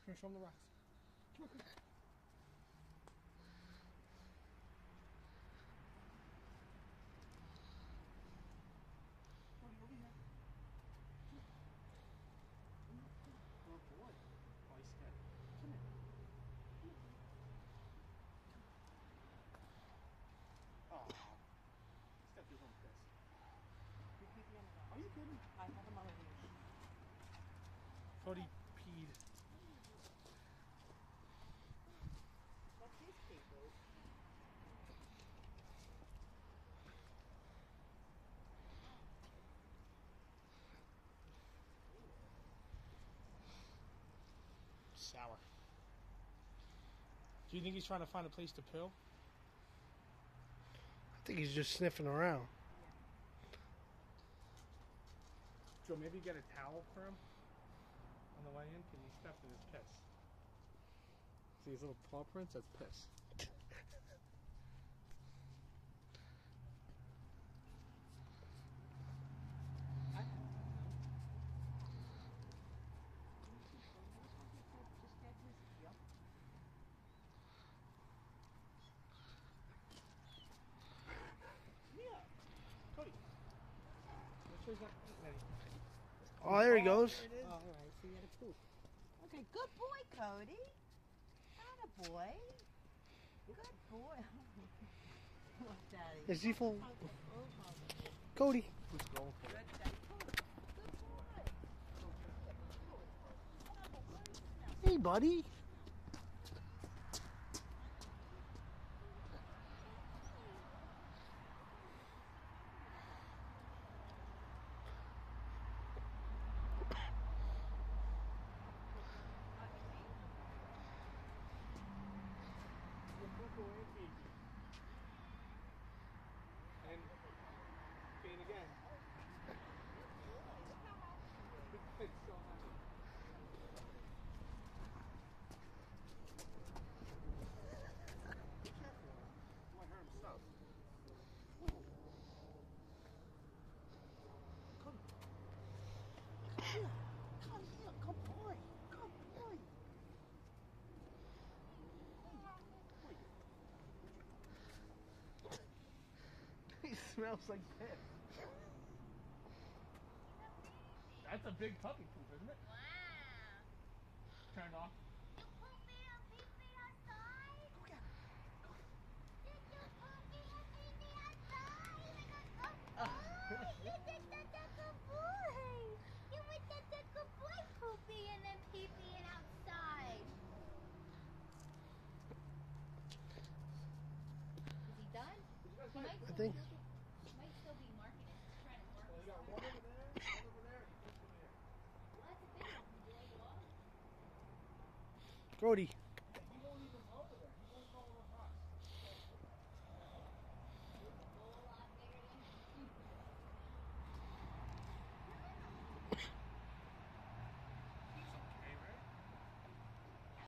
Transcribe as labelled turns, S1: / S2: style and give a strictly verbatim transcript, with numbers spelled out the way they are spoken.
S1: Come show him the rocks. Come on, come on. Cody, over here. Good boy. Oh, he's scared. Come here. Oh, he's got his own piss. Are you kidding?
S2: I have him on a leash.
S1: Cody peed.
S2: That's his pee, boo.
S1: Sour. Do you think he's trying to find a place to poo?
S3: I think he's just sniffing around.
S1: Joe, maybe get a towel for him on the way in because he stepped in his piss. See his little paw prints? That's piss. Yeah. Cody. Make sure he's not eating anything.
S3: Oh, there he goes.
S2: There it is. Oh, all right. So you had a poop. Okay, good boy, Cody. Atta boy. Good boy. Look, Daddy.
S3: Is he full?
S2: Oh, oh, oh.
S3: Cody.
S1: Who's going for it?
S2: Good, Daddy. Good boy.
S3: Hey, buddy.
S1: And feed again. It's so happy. Be careful. You might hurt himself.
S2: Come. Come here. Come here. Good boy. Good boy.
S3: He smells like piss.
S1: That's a big puppy poop, isn't it?
S4: Wow.
S1: Turn it off.
S4: You poopy and pee pee outside?
S2: Go get him.
S4: Did you poopy and pee pee outside? Like a good boy. You did that, that good boy. You went that, that good boy poopy and then pee peeing outside. Is he done? He might
S3: I
S4: still
S3: think.
S4: be- he might still be marking it. He's trying to mark
S1: Well, you got one over there, one over there, and you put them here.
S4: Well, that's a big one. Do you like it all?
S3: Cody.